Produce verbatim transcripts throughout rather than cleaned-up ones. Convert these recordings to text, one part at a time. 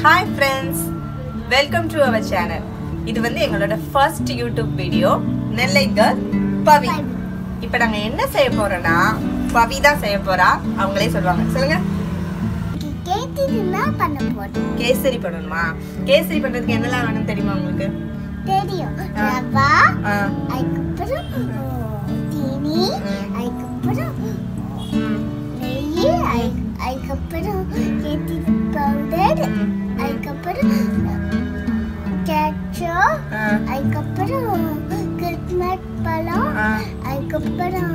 Hi friends, welcome to our channel. இது வந்து எங்களோட first YouTube video நெல்லை girl பவி. இப்போ நாங்க என்ன செய்ய போறோம்னா பவி தான் செய்ய போறா. அவங்களே சொல்வாங்க. சொல்லுங்க. கேசரி பண்ண போறோம். கேசரி பண்ணணுமா? கேசரி பண்றதுக்கு என்னலாம் வேணும் தெரியுமா உங்களுக்கு? தெரியும். ரவா, அதுக்கப்புறம் தீனி, அதுக்கப்புறம் நெய், அதுக்கப்புறம் கேசரி பவுடர், அதுக்கப்புறம் கேச்சப், அதுக்கப்புறம் கிறிஸ்மஸ் பழம், அதுக்கப்புறம்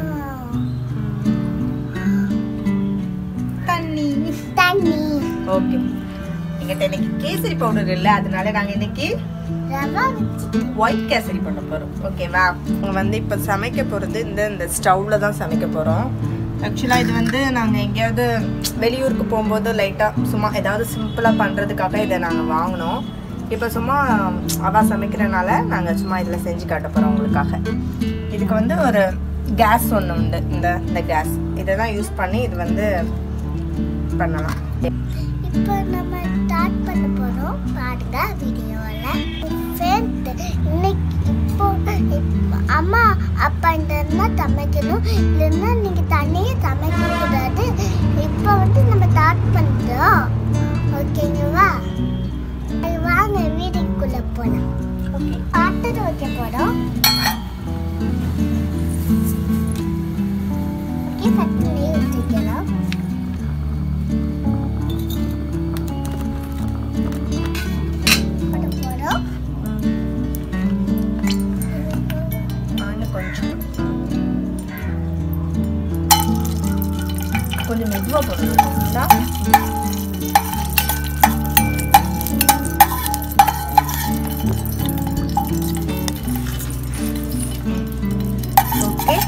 தண்ணி தண்ணி. ஓகே. எங்கிட்ட இன்னைக்கு கேசரி பவுடர் இல்ல, அதனால நாங்க இன்னைக்கு ரவா வச்சு ஒயிட் கேசரி பண்ண போறோம். ஓகேவா? நம்ம வந்து இப்போ சமைக்க போறது இந்த இந்த ஸ்டவ்ல தான் சமைக்க போறோம். ஆக்சுவலாக இது வந்து நாங்கள் எங்கேயாவது வெளியூருக்கு போகும்போது லைட்டாக சும்மா ஏதாவது சிம்பிளாக பண்ணுறதுக்காக இதை நாங்கள் வாங்கினோம். இப்போ சும்மா அவா சமைக்கிறனால நாங்கள் சும்மா இதில் செஞ்சு காட்ட போகிறோம் உங்களுக்காக. இதுக்கு வந்து ஒரு கேஸ் ஒன்று உண்டு, இந்த இந்த கேஸ் இதை தான் யூஸ் பண்ணி இது வந்து பண்ணலாம். இப்போ நம்ம ஸ்டார்ட் பண்ண போறோம். பாருங்க வீடியோவில் இன்னைக்கு இப்போ அம்மா அப்பான்றதுனா சமைக்கணும், இல்லைன்னா நீங்கள் தண்ணியை சமைக்கக்கூடாது. இப்போ வந்து நம்ம ஸ்டார்ட் பண்ணுறோம். ஓகேங்களா? வாங்க வீட்டுக்குள்ளே போகலாம். ஓகே, பாத்திரம் வைக்க போகிறோம். ஓகே, ஃபஸ்ட்டு நெய் ஊற்றிக்கலாம். கொஞ்சம் மெதுவாக போடணுங்களா? ஓகே,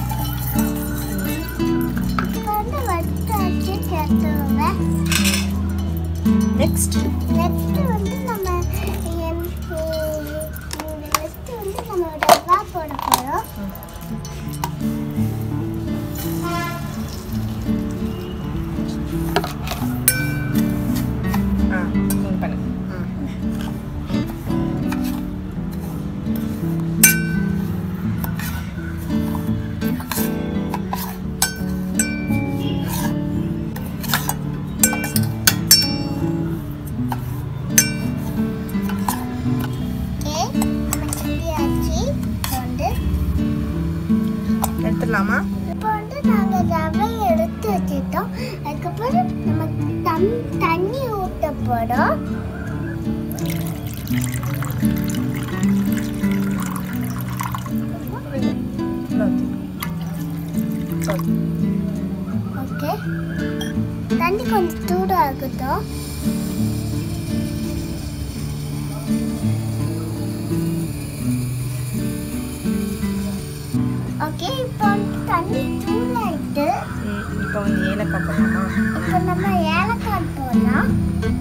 நெக்ஸ்ட் நெக்ஸ்ட் வந்து நம்ம நெக்ஸ்ட் வந்து நம்ம ரவா போட போகிறோம். எடுத்துடலாமா? இப்போ வந்து நாங்கள் ரவையை எடுத்து வச்சுட்டோம். அதுக்கப்புறம் நம்ம தம் தண்ணி ஊற்ற போகிறோம். ஓகே, தண்ணி கொஞ்சம் சூடாகட்டும். ஓகே, இப்போ வந்து தண்ணி சூடாயிட்டு இப்போ வந்து ஏலக்காய் போடலாமா? இப்போ நம்ம ஏலக்காய் போடலாம்.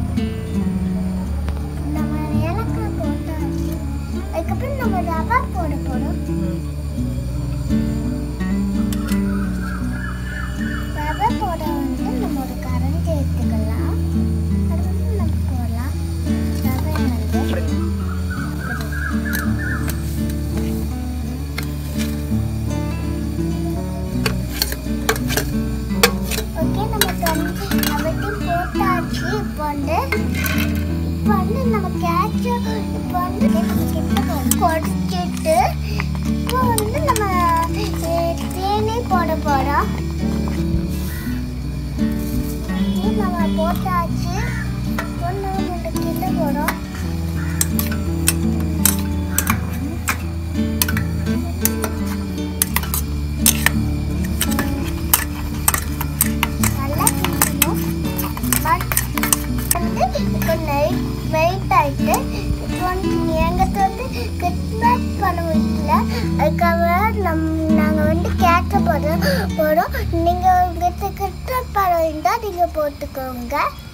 நம்ம ஏலக்காய் போட்டாச்சு. அதுக்கப்புறம் நம்ம ரவா போட போகிறோம். ரவா போட வந்து நம்ம ஒரு கரண்டி எடுத்துக்கலாம். அது வந்து நம்ம போடலாம். ரவை வந்து போட்டாச்சு. இப்போ வந்து இப்போ வந்து நம்ம கேட்சப் இப்போ வந்து குறைச்சிட்டு இப்போ வந்து நம்ம தேனி போட போகிறோம். நம்ம போட்டாச்சு. இப்போ நம்ம கிட்ட போகிறோம். இப்போ நெய் வெயிட் ஆகிட்டு இப்போ வந்து எங்கிட்ட வந்து கிறிஸ்மஸ் பழம் வீட்டில் அதுக்காக நம் நாங்கள் வந்து கேட்க போகிறோம் போகிறோம் நீங்கள் உங்கள்கிட்ட கிறிஸ்மஸ் பழம் இருந்தால் நீங்கள் போட்டுக்கோங்க.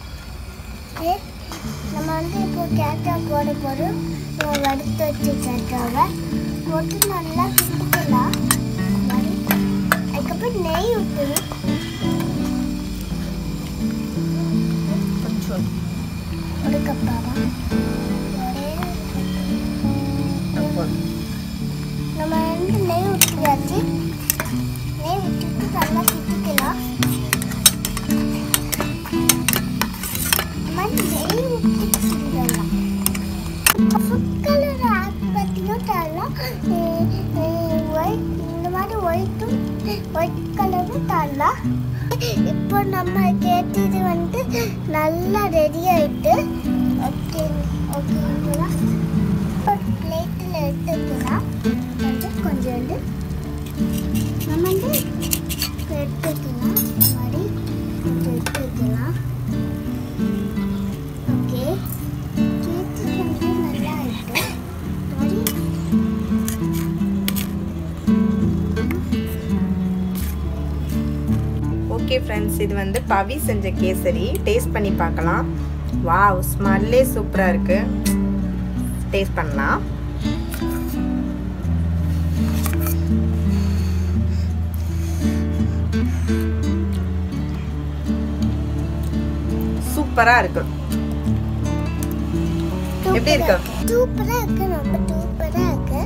நம்ம வந்து இப்போ கேட்டா போட போகிறோம். நம்ம வறுத்து வச்சு கேட்டாவை போட்டு நல்லா கிண்டிக்கலாம். அதுக்கப்புறம் நெய் ஊற்றணும். ஒரு கப்பாவா நம்ம வந்து நெய் ஊற்றியாச்சு நெய் ஊற்றிட்டு நல்லா கிட்டிக்கலாம் நம்ம நெய் ஊற்றிக்கலாம் ஃபுட் கலர் ஆட் பண்ணியும் தரலாம் ஒயிட் இந்த மாதிரி ஒயிட்டும் ஒயிட் கலரும் தரலாம் இப்போ நம்ம கேட்டது வந்து நல்லா ரெடி ஆயிட்டு ஓகே ஓகேங்களா ஒரு பிளேட்டில் எடுத்துக்கலாம் வந்து கொஞ்சோண்டு நம்ம வந்து எடுத்துக்கலாம் இந்த மாதிரி கொஞ்சம் எடுத்துக்கலாம் ஓகே கேட்டு வந்து நல்லா ஆயிட்டு மாதிரி ஓகே ஃப்ரெண்ட்ஸ், இது வந்து பவி செஞ்ச கேசரி. டேஸ்ட் பண்ணி பார்க்கலாம். வாவ், ஸ்மெல்லே சூப்பராக இருக்கு. டேஸ்ட் பண்ணலாம். சூப்பராக இருக்கு. எப்படி இருக்கு? சூப்பராக இருக்கு. ரொம்ப சூப்பராக இருக்கு.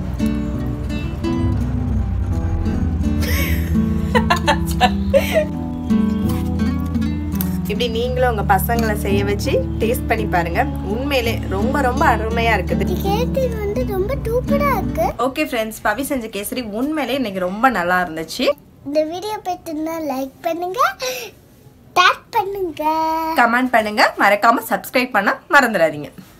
இப்படி நீங்களும் உங்க பசங்களை செய்ய வச்சு டேஸ்ட் பண்ணி பாருங்க. உண்மையிலே ரொம்ப ரொம்ப அருமையா இருக்குது. கேசரி வந்து ரொம்ப சூப்பரா இருக்கு. ஓகே ஃப்ரெண்ட்ஸ், பவி செஞ்ச கேசரி உண்மையிலே இன்னைக்கு ரொம்ப நல்லா இருந்துச்சு. இந்த வீடியோ பிடிச்சிருந்தா லைக் பண்ணுங்க, டாக் பண்ணுங்க, கமெண்ட் பண்ணுங்க, மறக்காம சப்ஸ்கிரைப் பண்ண மறந்துடாதீங்க.